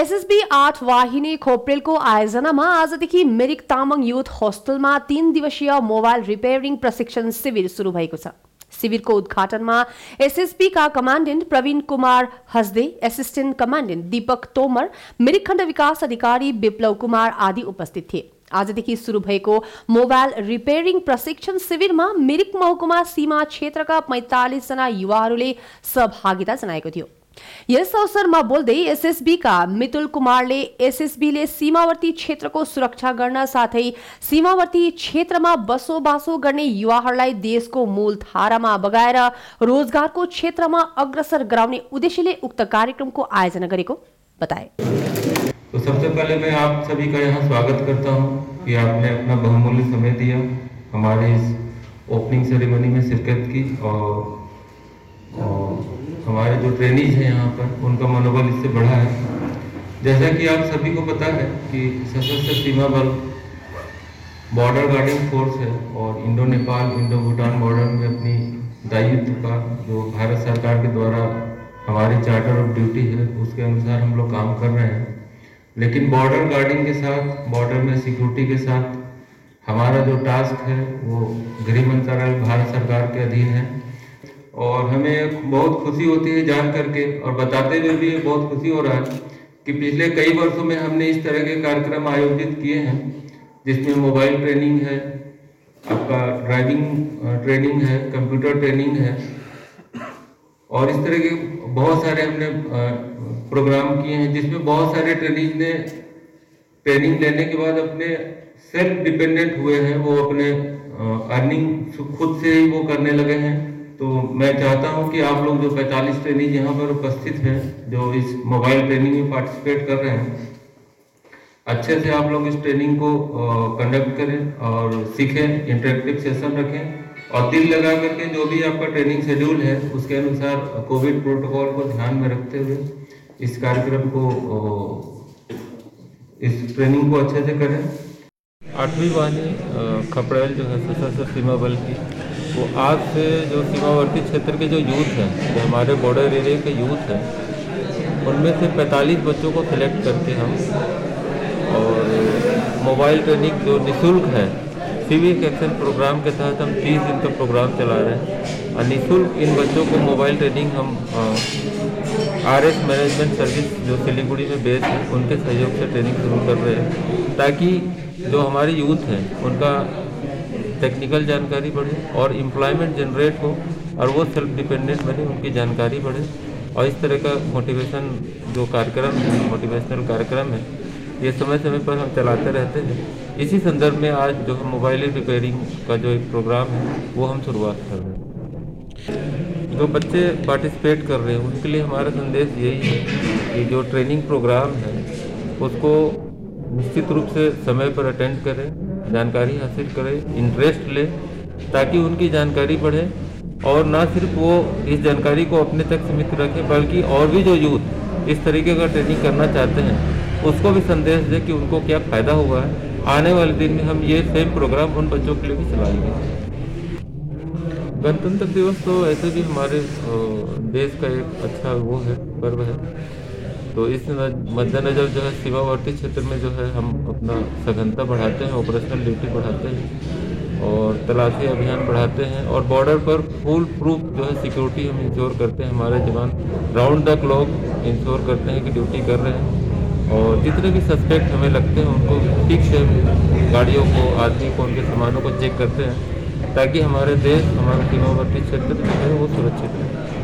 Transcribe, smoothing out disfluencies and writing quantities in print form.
SSB 8 वाहिनी खोप्रेलको आयोजनामा आजदेखि Mirik Tamang youth होस्टेलमा 3 दिवसीय मोबाइल रिपेयरिङ प्रशिक्षण शिविर सुरु भएको छ। शिविरको उद्घाटनमा एसएसबीका commandant Praveen Kumar Hasde, assistant commandant Deepak Tomar, Mirik खण्ड विकास अधिकारी विप्लव कुमार आदि उपस्थित थिए। आजदेखि सुरु भएको मोबाइल रिपेयरिङ प्रशिक्षण शिविरमा मिरिक महकुमा सीमा क्षेत्रका 45 जना युवाहरूले सहभागिता जनाएको थियो। यस अवसरमा बोल्दै एसएसबीका मितुल कुमारले एसएसबीले सीमावर्ती क्षेत्रको सुरक्षा गर्न साथै सीमावर्ती क्षेत्रमा बसोबासो गर्ने युवाहरूलाई देशको मूलधारामा बगाएर रोजगारको क्षेत्रमा अग्रसर गराउने उद्देश्यले उक्त कार्यक्रमको आयोजना गरेको बताए। तो सबसे पहले मैं आप सभी का यहाँ स्वागत करता हूँ कि आपने अपना बहुमूल्य समय दिया हमारे इस ओपनिंग सेरेमनी में शिरकत की और हमारे जो ट्रेनीज हैं यहाँ पर उनका मनोबल इससे बढ़ा है। जैसा कि आप सभी को पता है कि सशस्त्र सीमा बल बॉर्डर गार्डिंग फोर्स है और Indo Nepal Indo Bhutan border में अपनी दायित्व का जो भारत सरकार के द्वारा हमारी चार्टर ऑफ ड्यूटी है उसके अनुसार हम लोग काम कर रहे हैं। लेकिन बॉर्डर गार्डिंग के साथ बॉर्डर में सिक्योरिटी के साथ हमारा जो टास्क है वो गृह मंत्रालय भारत सरकार के अधीन है और हमें बहुत खुशी होती है जान करके और बताते हुए भी बहुत खुशी हो रहा है कि पिछले कई वर्षों में हमने इस तरह के कार्यक्रम आयोजित किए हैं जिसमें मोबाइल ट्रेनिंग है, आपका ड्राइविंग ट्रेनिंग है, कंप्यूटर ट्रेनिंग है और इस तरह के बहुत सारे हमने प्रोग्राम किए हैं जिसमें बहुत सारे ट्रेनीज ने ट्रेनिंग लेने के बाद अपने सेल्फ डिपेंडेंट हुए हैं, वो अपने अर्निंग खुद से ही वो करने लगे हैं। तो मैं चाहता हूं कि आप लोग जो 45 ट्रेनीज यहाँ पर उपस्थित हैं जो इस मोबाइल ट्रेनिंग में पार्टिसिपेट कर रहे हैं, अच्छे से आप लोग इस ट्रेनिंग को कंडक्ट करें और सीखें, इंटरेक्टिव सेशन रखें और दिल लगा करके जो भी आपका ट्रेनिंग शेड्यूल है उसके अनुसार कोविड प्रोटोकॉल को ध्यान में रखते हुए इस कार्यक्रम को इस ट्रेनिंग को अच्छे से करें। 8वीं वाहिनी खपड़ेल जो है सशस्त्र सीमा बल की, वो आज से जो सीमावर्ती क्षेत्र के जो यूथ हैं, जो हमारे बॉर्डर एरिया के यूथ हैं, उनमें से 45 बच्चों को सिलेक्ट करके हम और मोबाइल ट्रेनिंग जो निःशुल्क है सिविक एक्शन प्रोग्राम के तहत हम 30 दिन का प्रोग्राम चला रहे हैं और निःशुल्क इन बच्चों को मोबाइल ट्रेनिंग हम आरएस मैनेजमेंट सर्विस जो सिलीगुड़ी में बेस है उनके सहयोग से ट्रेनिंग शुरू कर रहे हैं ताकि जो हमारे यूथ हैं उनका टेक्निकल जानकारी बढ़े और एम्प्लॉयमेंट जनरेट हो और वो सेल्फ डिपेंडेंट बने, उनकी जानकारी बढ़े और इस तरह का मोटिवेशन जो कार्यक्रम है, मोटिवेशनल कार्यक्रम है, ये समय समय पर हम चलाते रहते हैं। इसी संदर्भ में आज जो हम मोबाइल रिपेयरिंग का जो एक प्रोग्राम है वो हम शुरुआत कर रहे हैं। जो बच्चे पार्टिसिपेट कर रहे हैं उनके लिए हमारा संदेश यही है कि जो ट्रेनिंग प्रोग्राम है उसको निश्चित रूप से समय पर अटेंड करें, जानकारी हासिल करें, इंटरेस्ट लें ताकि उनकी जानकारी बढ़े और ना सिर्फ वो इस जानकारी को अपने तक सीमित रखें बल्कि और भी जो यूथ इस तरीके का ट्रेनिंग करना चाहते हैं उसको भी संदेश दें कि उनको क्या फ़ायदा हुआ है। आने वाले दिन में हम ये सेम प्रोग्राम उन बच्चों के लिए भी चलाएंगे। गणतंत्र दिवस तो ऐसे भी हमारे देश का एक अच्छा वो है, पर्व है, तो इस मद्देनजर जो है सीमावर्ती क्षेत्र में जो है हम अपना सघनता बढ़ाते हैं, ऑपरेशनल ड्यूटी बढ़ाते हैं और तलाशी अभियान बढ़ाते हैं और बॉर्डर पर फुल प्रूफ जो है सिक्योरिटी हम इंश्योर करते हैं। हमारे जवान राउंड द क्लॉक इंश्योर करते हैं कि ड्यूटी कर रहे हैं और जितने भी सस्पेक्ट हमें लगते हैं उनको ठीक से गाड़ियों को, आदमी को, उनके सामानों को चेक करते हैं ताकि हमारे देश, हमारे सीमावर्ती क्षेत्र जो है वो सुरक्षित रहे।